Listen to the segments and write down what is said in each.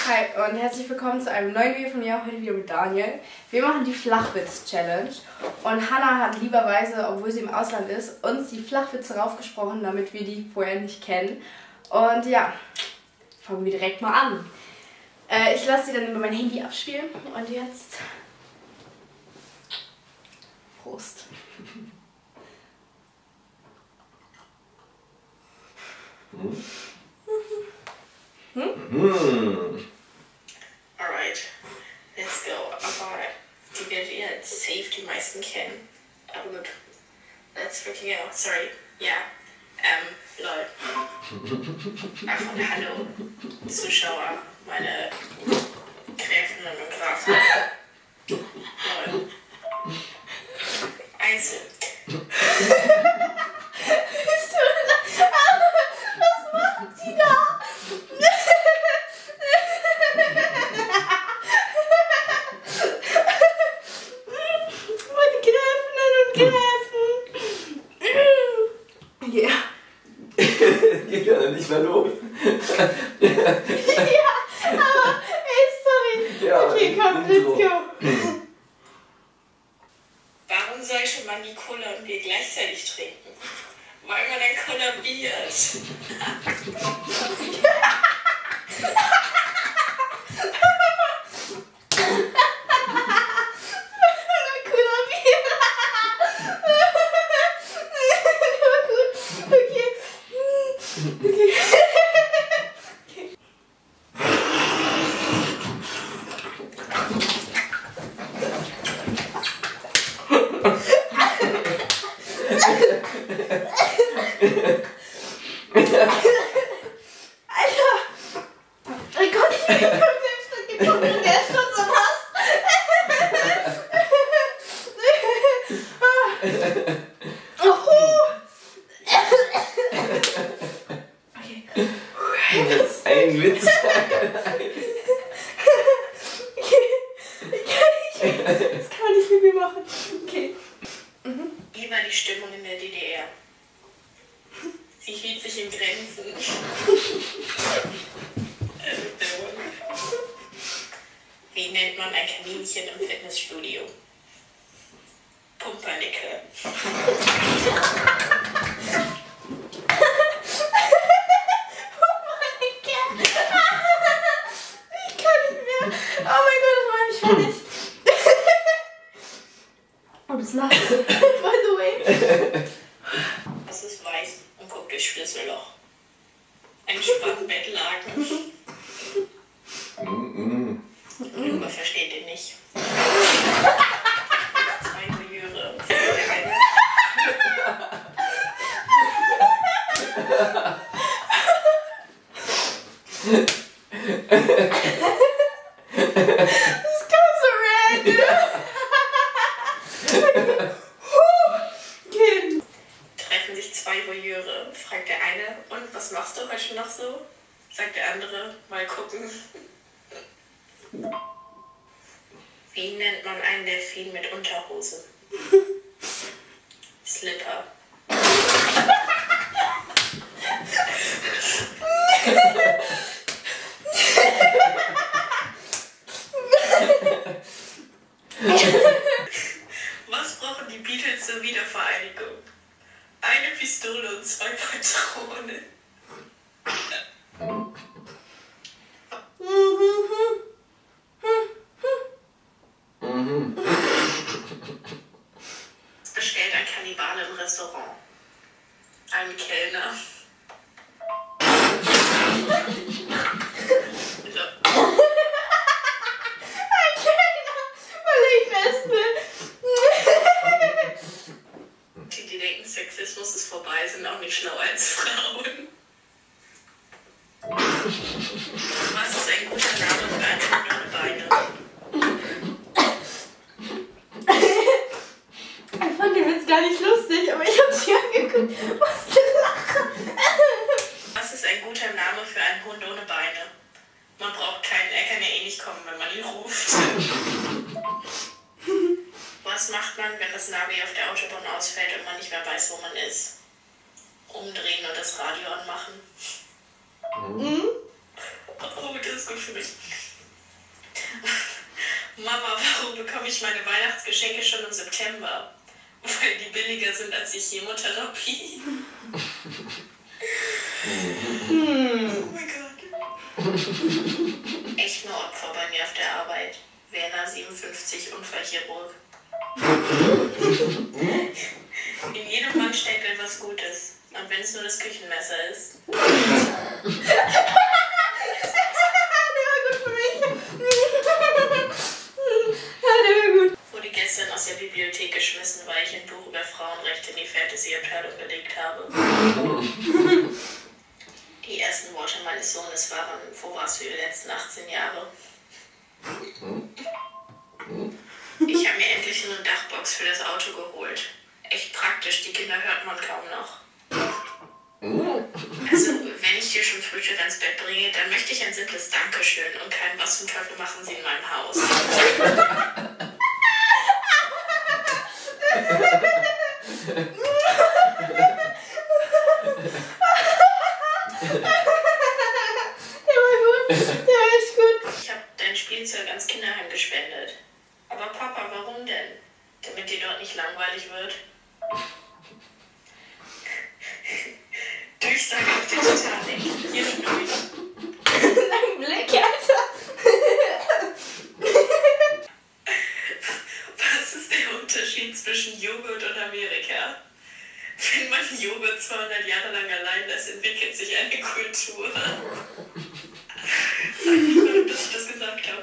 Hi und herzlich willkommen zu einem neuen Video von mir, heute wieder mit Daniel. Wir machen die Flachwitz-Challenge und Hannah hat lieberweise, obwohl sie im Ausland ist, uns die Flachwitze raufgesprochen, damit wir die vorher nicht kennen. Und ja, fangen wir direkt mal an. Ich lasse sie dann über mein Handy abspielen und jetzt Prost. Alright, let's go. Aber die werdet ihr als safe die meisten kennen. Aber gut, let's freaking go. Sorry, ja. Lol. Einfach hallo, Zuschauer, meine Gräfinnen und Grafen. Lol. Einzel. Was macht die da? Meine Gräfinnen und Gräfen. Ja. Geht ja noch nicht mehr los. Ja, aber ey, sorry. Ja, okay, komm, Intro. let's go. Warum sollte man die Cola und Bier gleichzeitig trinken? Weil man dann kollabiert. Ein Witz. Das kann man nicht mit mir machen. Okay. Wie war die Stimmung in der DDR? Sie hielt sich in Grenzen. Wie nennt man ein Kaninchen im Fitnessstudio? Pumpernickel. Oh, das lacht. By the way. Das ist weiß und guckt durchs Schlüsselloch. Ein Spannbettlaken. Junge, versteht ihr nicht. Zwei Voyeure. Der eine. Das kommt so random. Okay. Treffen sich zwei Voyeure. Fragt der eine, und was machst du heute noch so? Sagt der andere, mal gucken. Wie nennt man einen Delfin mit Unterhose? Slipper. Was brauchen die Beatles zur Wiedervereinigung? Eine Pistole und 2 Patronen. Was bestellt ein Kannibale im Restaurant? Ein Kellner. Die denken, Sexismus ist vorbei, sind auch nicht schlauer als Frauen. Was ist ein guter Name für einen Hund ohne Beine? Ich fand den Witz gar nicht lustig, aber ich hab sie angeguckt. Was gelacht. Was ist ein guter Name für einen Hund ohne Beine? Man braucht keinen, er kann ja eh nicht kommen, wenn man ihn ruft. Was macht man, wenn das Navi auf der Autobahn ausfällt und man nicht mehr weiß, wo man ist? Umdrehen und das Radio anmachen. Oh, das ist gut für mich. Mama, warum bekomme ich meine Weihnachtsgeschenke schon im September? Weil die billiger sind als die Chemotherapie. Oh mein Gott. Echt nur Opfer bei mir auf der Arbeit. Werner 57, Unfallchirurg. In jedem Mann steckt etwas Gutes. Und wenn es nur das Küchenmesser ist. Der war gut für mich. Ja, der war gut. Wurde gestern aus der Bibliothek geschmissen, weil ich ein Buch über Frauenrechte in die Fantasy-Abteilung gelegt habe. Die ersten Worte meines Sohnes waren: Wo warst du die letzten 18 Jahre? Ich habe mir endlich eine Dachbox für das Auto geholt. Echt praktisch, die Kinder hört man kaum noch. Also, wenn ich dir schon Frühstück ans Bett bringe, dann möchte ich ein simples Dankeschön und kein Was zum Teufel machen Sie in meinem Haus. Der war gut. Der war echt gut. Ich habe dein Spielzeug ans Kinderheim gespendet. Aber Papa, warum denn? Damit dir dort nicht langweilig wird? Durchsage auf der Titanic. Hier durch. Dein Blick, Alter. Was ist der Unterschied zwischen Joghurt und Amerika? Wenn man Joghurt 200 Jahre lang allein lässt, entwickelt sich eine Kultur. Sag nicht, warum dass ich das gesagt habe.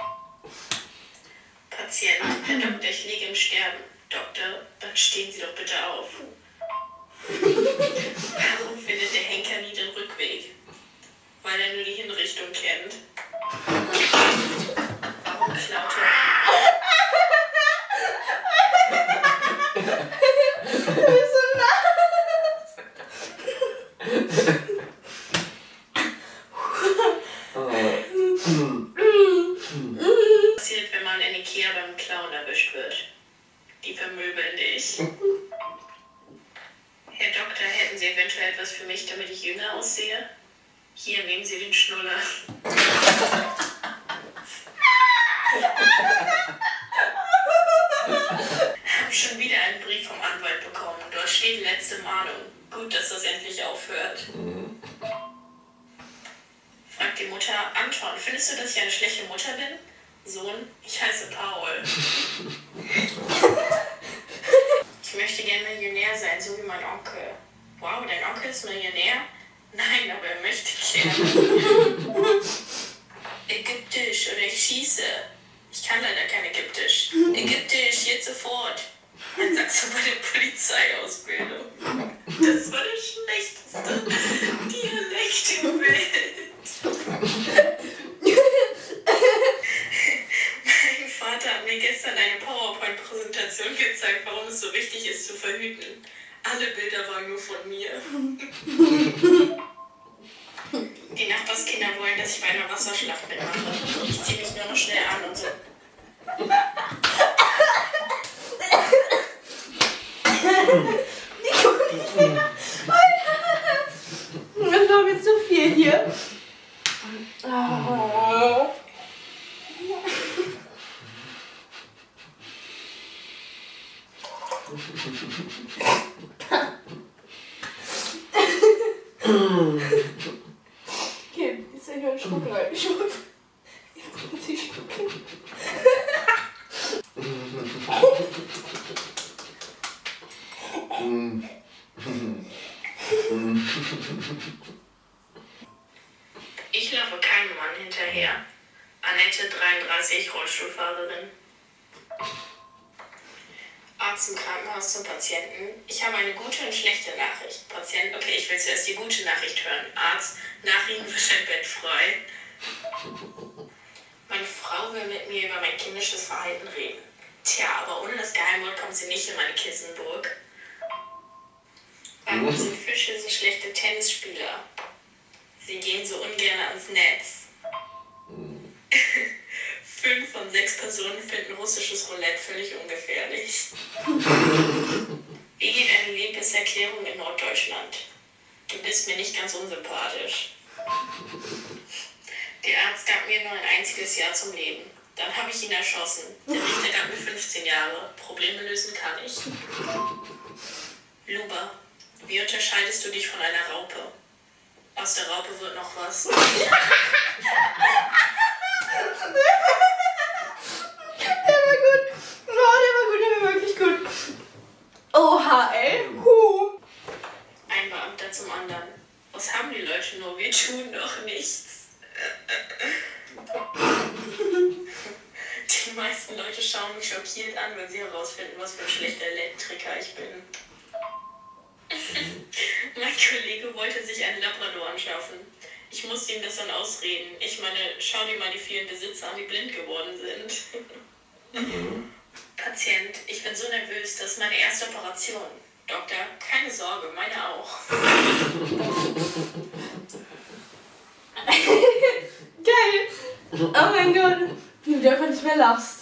Patient, Herr Doktor, ich liege im Sterben. Doktor, dann stehen Sie doch bitte auf. Warum findet der Henker nie den Rückweg? Weil er nur die Hinrichtung kennt. Warum klaut er? Du bist so nass. Passiert, wenn man in Ikea beim Clown erwischt wird. Die vermöbeln dich. Herr Doktor, hätten Sie eventuell etwas für mich, damit ich jünger aussehe? Hier, nehmen Sie den Schnuller. Hab schon wieder einen Brief vom Anwalt bekommen. Dort steht letzte Mahnung. Gut, dass das endlich aufhört. Fragt die Mutter: Anton, findest du, dass ich eine schlechte Mutter bin? Sohn, ich heiße Paul. Ich möchte gerne Millionär sein, so wie mein Onkel. Wow, dein Onkel ist Millionär? Nein, aber er möchte gerne. Ägyptisch oder ich schieße. Ich kann leider kein Ägyptisch. Ägyptisch, jetzt sofort. Dann sagst du bei der Polizeiausbildung. Das war der schlechteste Dialekt der Welt. Mein Vater hat mir gestern eine PowerPoint-Präsentation gezeigt, warum es so wichtig ist zu verhüten. Alle Bilder waren nur von mir. Die Nachbarskinder wollen, dass ich bei einer Wasserschlacht mitmache. Ich ziehe mich nur noch schnell an und so. Das war mir zu viel hier. Oh. Okay, jetzt soll ich einen Schluck rein. Jetzt muss ich schlucken. Ich laufe keinem Mann hinterher. Annette, 33, Rollstuhlfahrerin. Arzt im Krankenhaus zum Patienten. Ich habe eine gute und schlechte Nachricht. Patient, okay, ich will zuerst die gute Nachricht hören. Arzt, nach Ihnen wird ein Bett frei. Meine Frau will mit mir über mein kindisches Verhalten reden. Tja, aber ohne das Geheimwort kommt sie nicht in meine Kissenburg. Warum sind Fische so schlechte Tennisspieler? Sie gehen so ungern ans Netz. 5 von 6 Personen finden russisches Roulette völlig ungefährlich. Wie geht eine Liebeserklärung in Norddeutschland? Du bist mir nicht ganz unsympathisch. Der Arzt gab mir nur ein einziges Jahr zum Leben. Dann habe ich ihn erschossen. Der Richter gab mir 15 Jahre. Probleme lösen kann ich. Luba, wie unterscheidest du dich von einer Raupe? Aus der Raupe wird noch was. Der war gut. Oh, der war wirklich gut. Oha, ey. Ein Beamter zum anderen. Was haben die Leute nur? Wir tun doch nichts. Die meisten Leute schauen mich schockiert an, wenn sie herausfinden, was für ein schlechter Elektriker ich bin. Mein Kollege wollte sich einen Labrador anschaffen. Ich musste ihm das dann ausreden. Ich meine, schau dir mal die vielen Besitzer an, die blind geworden sind. Patient, ich bin so nervös, das ist meine erste Operation. Doktor, keine Sorge, meine auch. Geil. Oh mein Gott. Wie du einfach nicht mehr lachst.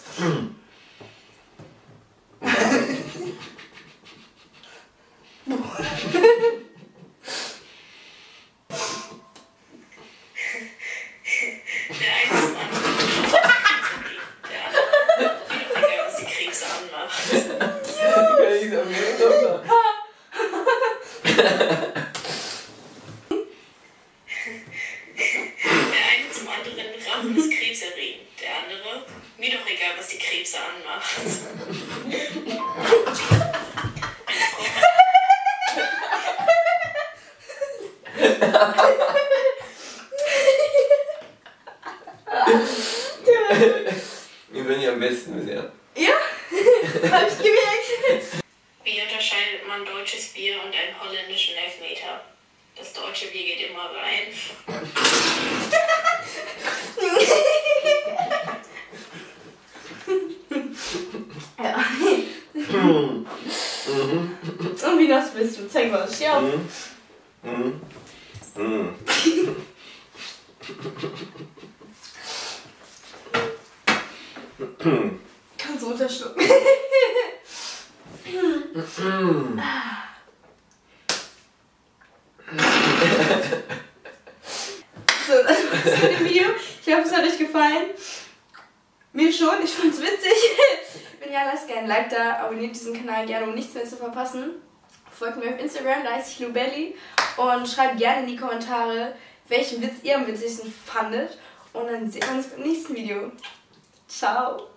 Der eine zum anderen. Der andere, egal, was die Krebse anmacht. Der eine zum anderen, Rauchen ist krebserregend. Der andere, mir doch egal, was die Krebse anmacht. Eine Frau Wir sind ja am besten bisher. Ja, hab ich gemerkt. Wie unterscheidet man deutsches Bier und einen holländischen Elfmeter? Das deutsche Bier geht immer rein. Ja. Und wie nass bist du? Zeig mal, steh auf. Kannst du runterschlucken. So, das war's mit dem Video. Ich hoffe, es hat euch gefallen. Mir schon, ich fand's witzig. Wenn ja, lasst gerne ein Like da, abonniert diesen Kanal gerne, um nichts mehr zu verpassen. Folgt mir auf Instagram, da heiße ich Lubelli. Und schreibt gerne in die Kommentare, welchen Witz ihr am witzigsten fandet. Und dann sehen wir uns beim nächsten Video. Ciao.